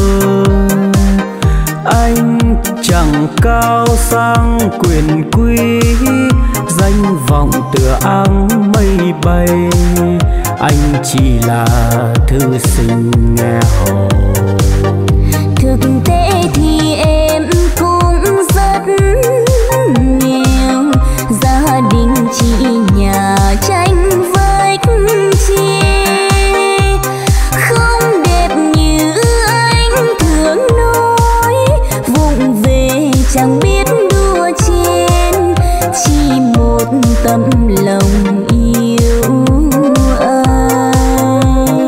Anh chẳng cao sang quyền quý, danh vọng tựa áng mây bay. Anh chỉ là thư sinh nghe hồ. Thực tế thì em cũng rất nghèo, gia đình chỉ nhà tranh vách chia, không đẹp như anh thường nói. Vụng về chẳng biết đua chen, chỉ một tấm lòng yêu ai.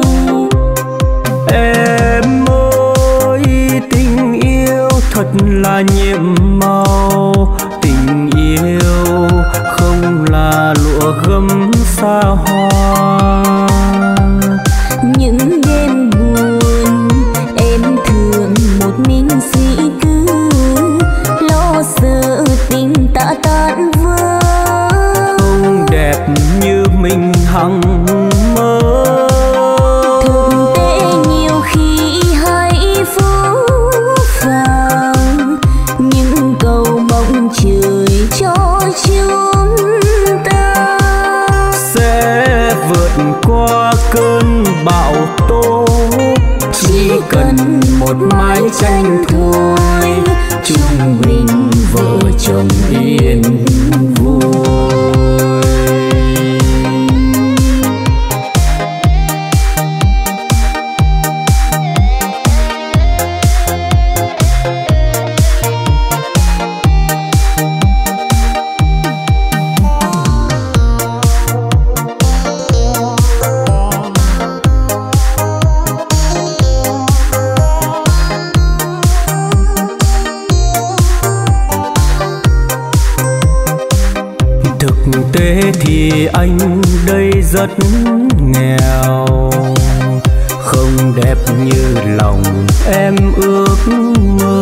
Em ơi, tình yêu thật là nhiệm màu, tình yêu không là lụa gấm xa hoa. Những đêm buồn em thường một mình suy tư, lo sợ tình ta tan vỡ. Không đẹp như mình hằng mơ. Thực tế nhiều khi hay phũ phàng, những câu mong trời cho chúng ta sẽ vượt qua cơn bão tố. Chỉ cần một mái tranh thôi, chúng mình vợ chồng yên vui. tế thì anh đây rất nghèo, không đẹp như lòng em ước mơ.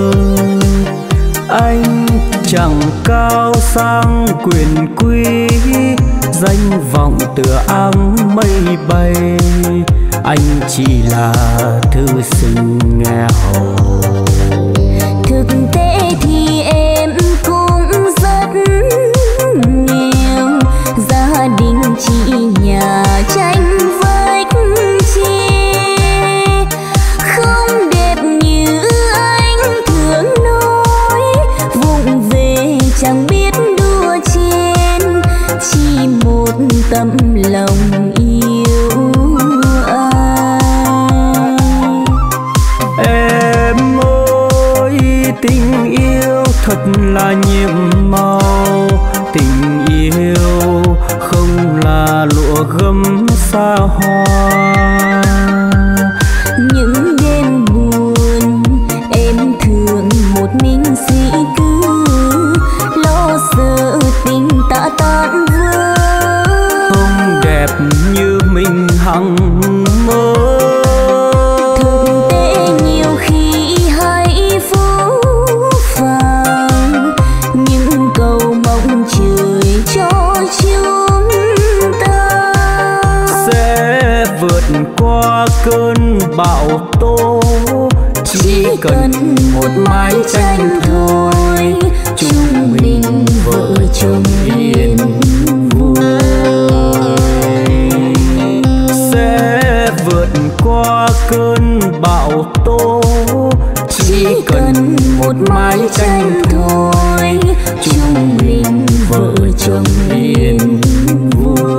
Anh chẳng cao sang quyền quý, danh vọng tựa áng mây bay. Anh chỉ là thư sinh nghèo. Thực tế thì em cũng rất nghèo, gia đình chỉ nhà tranh vách tre, không đẹp như anh thường nói. Vụng về chẳng biết đua chen, chỉ một tấm lòng yêu ai. Em ơi, tình yêu thật là nhiệm màu, tình yêu không là lụa gấm xa hoa. Những đêm buồn em thường một mình suy cứ, lo sợ tình ta tan vỡ. Không đẹp như mình hằng mơ. Thực tế nhiều khi hay phũ phàng, những câu mong trời cho chúng ta sẽ vượt qua cơn bão tố. Chỉ cần một mái tranh thôi, chúng mình vợ chồng yên vui. Sẽ vượt qua cơn bão tố, chỉ cần một mái tranh thôi, chúng mình vợ chồng yên vui.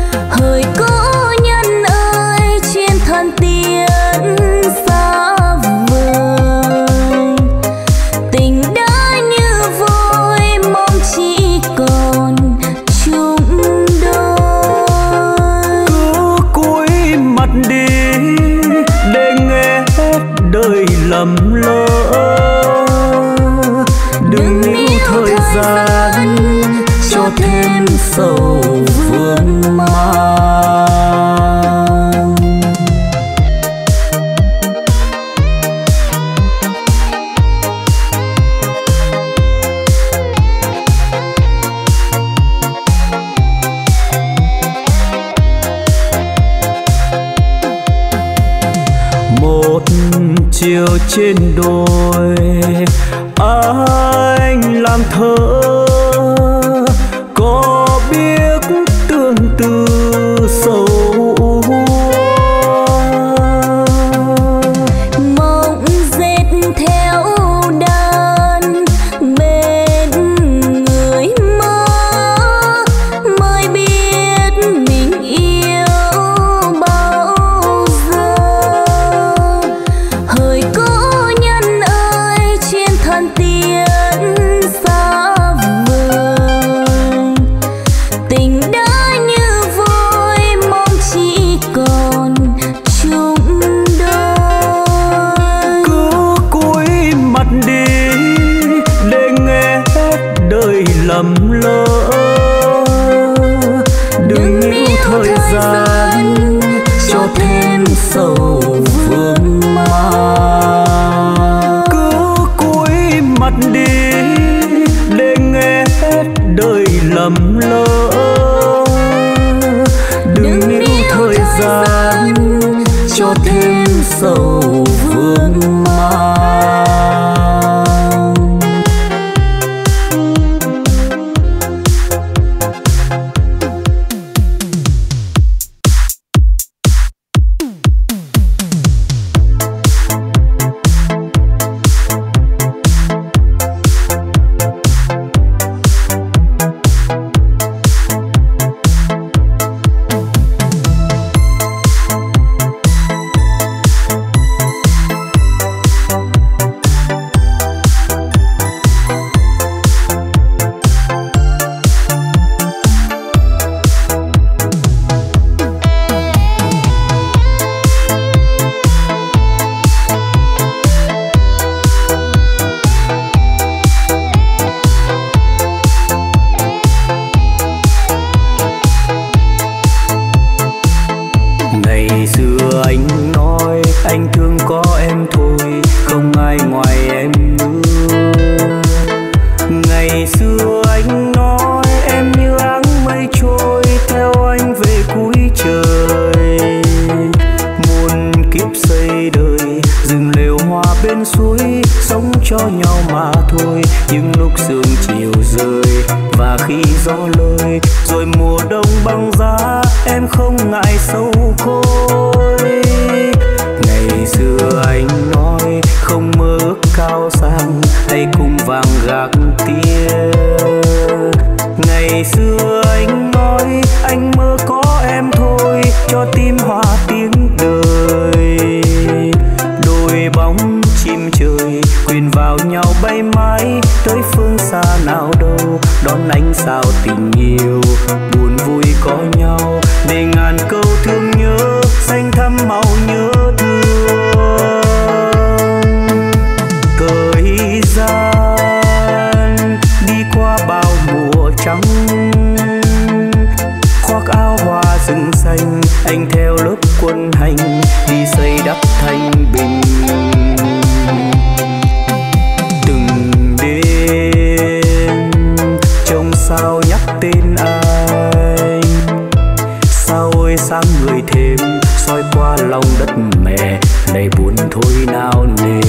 Hỡi cố nhân ơi, chuyên thân tiến xa chiều trên đồi anh làm thơ có biết tương tư sầu mộng dệt theo đàn bên người mơ mới biết mình yêu bao giờ. Hỡi cố nhân ơi chuyên thân tiến xa vời, tình đã như vôi mong chỉ còn chung đôi. cứ cúi mặt đi để nghe đời lầm lỡ, đừng níu thời gian cho thêm sầu vương man. Cứ cúi mặt đi để nghe đời lầm lỡ, đừng níu thời gian cho thêm sầu vương man. Ngày xưa anh nói anh thương có em thôi, không ai ngoài em nữa. Ngày xưa anh nói em như áng mây trôi theo anh về cuối trời. Muôn kiếp xây đời rừng lều hoa bên suối, sống cho nhau mà thôi. Những lúc sương chiều rơi và khi gió lơi, rồi mùa đông băng giá em không ngại sâu côi. Ngày xưa anh nói không mơ ước cao sang hay cùng vàng gạc tia. Ngày xưa anh nói anh mơ có em thôi, cho tim hòa tiếng đời. Đôi bóng chim trời quyện vào nhau bay mãi tới phương xa nào đâu, đón ánh sao tình yêu buồn vui có nhau, để ngàn câu thương nhớ xanh thắm màu nhớ thương. Thời gian đi qua bao mùa trắng, khoác áo hoa rừng xanh, anh theo lớp quân hành đi xây đắp thanh bình. Từng đêm trông sao nhắc tên anh, sao ôi sáng người thêm soi qua lòng đất mẹ, đầy buồn thôi nào nề.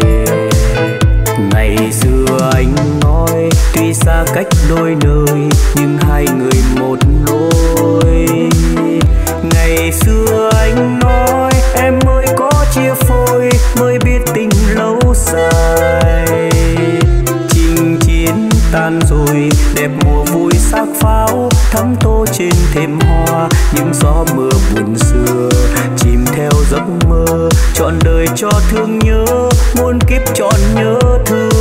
Ngày xưa anh nói tuy xa cách đôi nơi nhưng hai người một lối. Ngày xưa anh nói em mới có chia phôi mới biết tình lâu dài. Chinh chiến tan rồi đẹp mùa vui xác pháo, thắm tô trên thềm hoa những gió mưa buồn xưa. Chìm theo giấc mơ trọn đời cho thương nhớ, muôn kiếp trọn nhớ thương.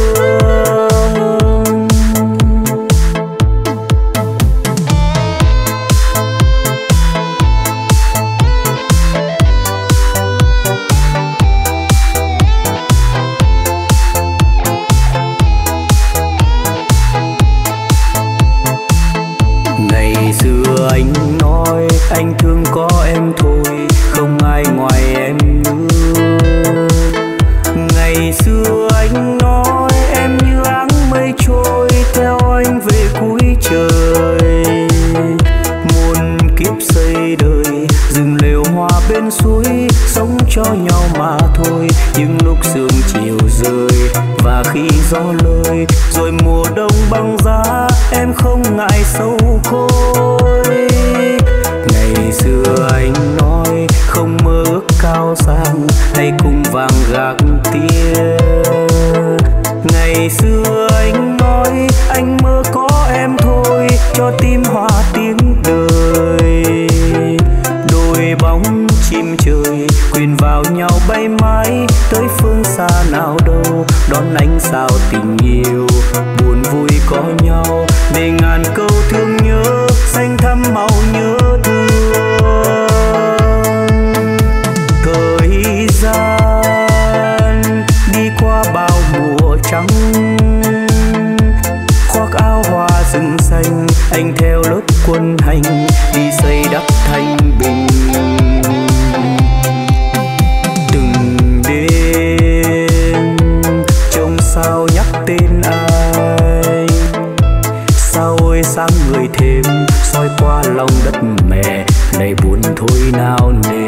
Ngày xưa anh nói anh thương có em thôi, không ai ngoài em nữa. Ngày xưa anh nói em như áng mây trôi, theo anh về cuối trời. Muôn kiếp xây đời, rừng lều hoa bên suối, sống cho nhau mà thôi. Những lúc sương chiều rơi và khi gió lơi, rồi mùa đông băng giá, em không ngại sâu khôi. Ngày xưa anh nói không mơ ước cao sang, hay cùng vàng gạc tia. Ngày xưa anh nói anh mơ có em thôi, cho tim hoa tiếng đời. Đôi bóng chim trời quyện vào nhau bay mãi, tới phương xa nào đâu đón ánh sao tình yêu. Buồn vui có nhau để ngàn câu thương nhớ, xanh thắm màu nhớ thương. Thời gian đi qua bao mùa trắng, khoác áo hoa rừng xanh, anh theo lớp quân hành đi xây đắp thanh bình. Từng đêm trông sao nhắc tên anh, sao ôi sáng người thêm soi qua lòng đất mẹ, này buồn thôi nào nề.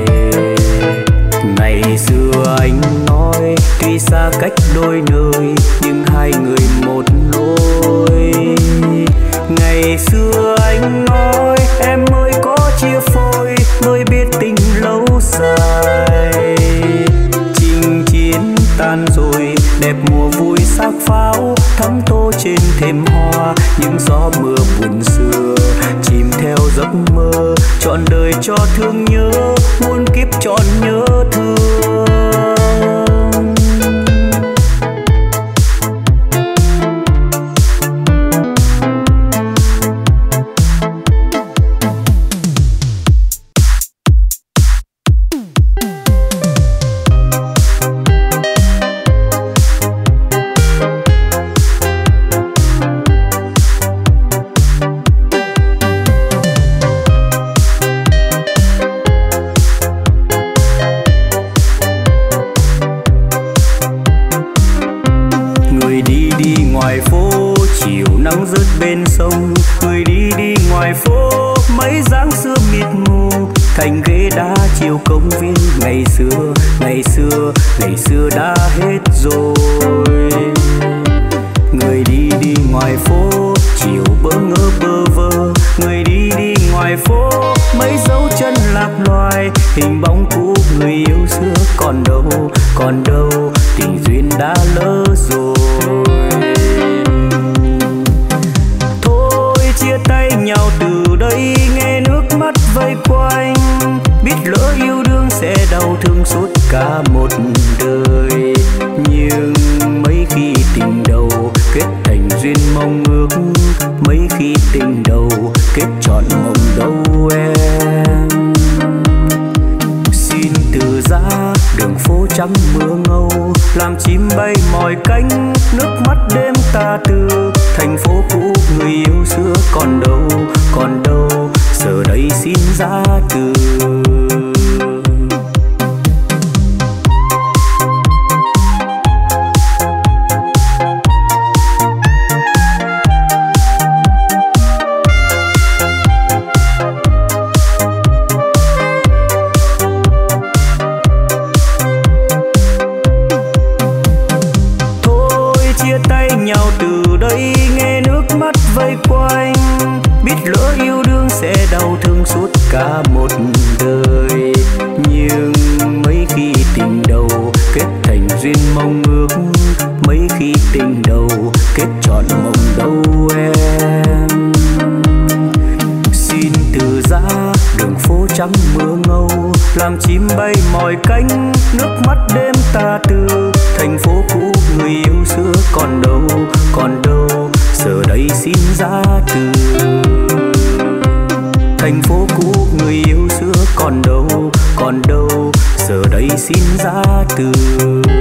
Ngày xưa anh nói tuy xa cách đôi nơi, nhưng hai người một lối. Ngày xưa anh nói em ơi có chia phôi, mới biết tình lâu dài. Chinh chiến tan rồi, đẹp mùa vui sắc pháo, thắm tô trên thềm hoa. Những gió mưa buồn xưa chìm theo giấc mơ, trọn đời cho thương nhớ, muôn kiếp trọn nhớ thương. Bên sông người đi đi ngoài phố, mấy dáng xưa mịt mù thành ghế đá chiều công viên. Ngày xưa ngày xưa ngày xưa đã hết rồi. Người đi đi ngoài phố chiều bỡ ngỡ bơ vơ, người đi đi ngoài phố mấy dấu chân lạc loài. Hình bóng cũ người yêu xưa còn đâu còn đâu, tình duyên đã lỡ rồi. Chia tay nhau từ đây nghe nước mắt vây quanh, biết lỡ yêu đương sẽ đau thương suốt cả một đời. Nhưng mấy khi tình đầu kết thành duyên mong ước, mấy khi tình đầu kết trọn mộng đâu em. Xin từ giá đường phố trắng mưa ngâu, làm chim bay mỏi cánh, nước mắt đêm ta tư. Thành phố cũ người yêu xưa còn đâu còn đâu, giờ đây xin giá từ. Cả một đời, nhưng mấy khi tình đầu kết thành duyên mong ước, mấy khi tình đầu kết trọn mộng đâu em. Xin từ giá đường phố trắng mưa ngâu, làm chim bay mỏi cánh, nước mắt đêm ta tư. Thành phố cũ người yêu xưa còn đâu còn đâu, giờ đây xin giá từ. Thành phố cũ người yêu xưa còn đâu còn đâu, giờ đây xin giá từ.